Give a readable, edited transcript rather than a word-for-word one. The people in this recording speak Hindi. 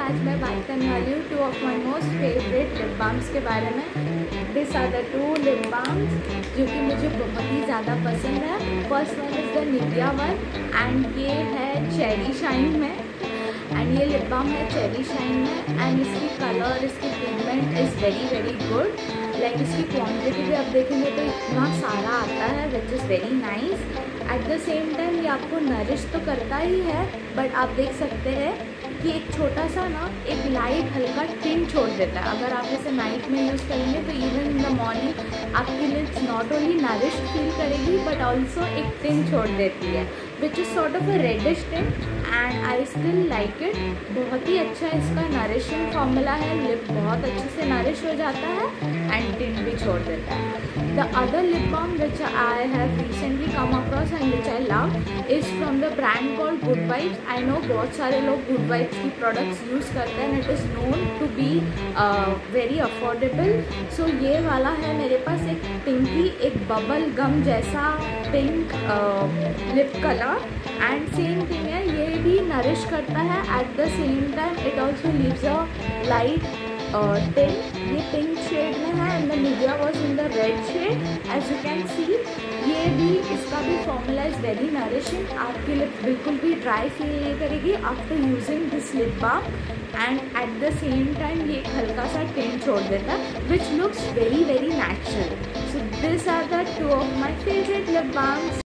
आज मैं बात करने वाली हूँ 2 of my most favourite lip balms के बारे में। This are the 2 lip balms जो कि मुझे बहुत ही ज़्यादा पसंद है। First one is the Nivea one and ये है चेरी शाइन में, एंड ये लिप बाम है चेरी शाइन में एंड इसकी कलर, इसकी pigment is very very good. Like इसकी क्वांटिटी भी आप देखेंगे तो इतना सारा आता है which is very nice. At the same time ये आपको नरिश तो करता ही है, बट आप देख सकते हैं कि एक छोटा सा ना एक लाइट हल्का टिंट छोड़ देता है। अगर आप इसे नाइट में यूज़ करेंगे तो इवन इन द मॉर्निंग आपकी lips not only nourish feel करेगी बट ऑल्सो एक टिंट छोड़ देती है which is sort of a reddish tint and I still like it. बहुत ही अच्छा इसका नरिशिंग फॉर्मूला है, लिप बहुत अच्छे से नरिश हो जाता है एंड टिंट भी छोड़ देता है। The other lip balm which I have recently come across and which I love is from the brand called good vibes. I know बहुत सारे लोग गुड वाइब्स की प्रोडक्ट्स यूज़ करते हैं and it is known to be very affordable. So ये वाला है मेरे पास एक पिंकी, एक बबल गम जैसा pink lip colour and same thing है, ये भी नरिश करता है at the same time it also leaves a light tint. ये पिंक शेड में है and the Nivea was in the red shade as you can see. ये भी, इसका भी फॉर्मूला इज़ वेरी नरिशिंग। आपकी लिप बिल्कुल भी ड्राई फील नहीं करेगी after using this lip balm and at the same time ये हल्का सा टिंट छोड़ देता है which looks very very natural. So this are the 2 of my favourite lip balms.